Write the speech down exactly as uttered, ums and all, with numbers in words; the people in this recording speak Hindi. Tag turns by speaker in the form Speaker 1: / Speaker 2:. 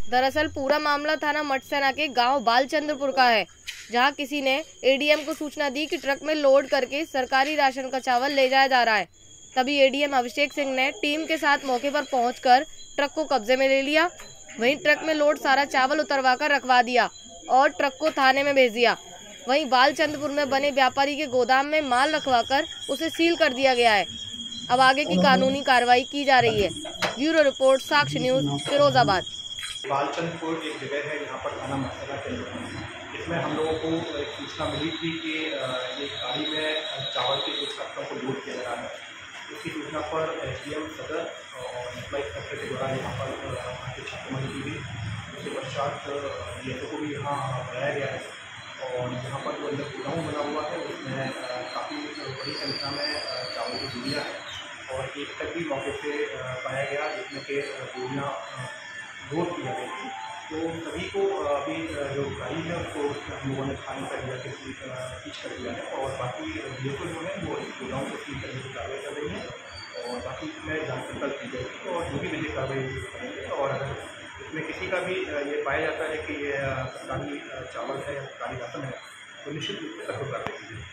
Speaker 1: दरअसल पूरा मामला थाना मटसेना के गांव बालचंद्रपुर का है, जहां किसी ने एडीएम को सूचना दी कि ट्रक में लोड करके सरकारी राशन का चावल ले जाया जा रहा है। तभी एडीएम अभिषेक सिंह ने टीम के साथ मौके पर पहुंचकर ट्रक को कब्जे में ले लिया। वहीं ट्रक में लोड सारा चावल उतरवा कर रखवा दिया और ट्रक को थाने में भेज दिया। वहीं बालचंद्रपुर में बने व्यापारी के गोदाम में माल रखवाकर उसे सील कर दिया गया है। अब आगे की कानूनी कार्रवाई की जा रही है। Bureau report, Sakshya news, Firozabad.
Speaker 2: Balchandrapur एक जगह है, यहाँ पर थाना मटसेना के अंदर। इसमें हम लोगों को एक सूचना मिली थी कि ये गाड़ी में चावल के कुछ कट्टों को लोड किया जा रहा है। इसकी सूचना पर एसडीएम सदर और एम्प्लॉय इंस्पेक्टर के द्वारा यहाँ पर छापेमारी की गई। उसके पश्चात डीएसओ को भी यहाँ बुलाया गया है और यहाँ पर जो अंदर गोदाम बना हुआ है उसमें काफ़ी बड़ी संख्या में चावल की बोरियाँ हैं और एक तक भी मौके से पाया गया जिसमें के बोरियाँ लोड किया गया थी। तो सभी को अभी जो गाड़ी है उसको हम लोगों ने खाली कर दिया, सीज कर दिया है और बाकी डीएसओ जो है वो इस गोदाम को सील करने की कार्रवाई कर रही है और बाकी इसमें जांच पड़ताल की जाएगी और जो भी विधिक कार्रवाई करेंगे। और अगर इसमें किसी का भी ये पाया जाता है कि ये सरकारी चावल है या सरकारी राशन है तो निश्चित रूप से कठोर कार्रवाई की जाएगी।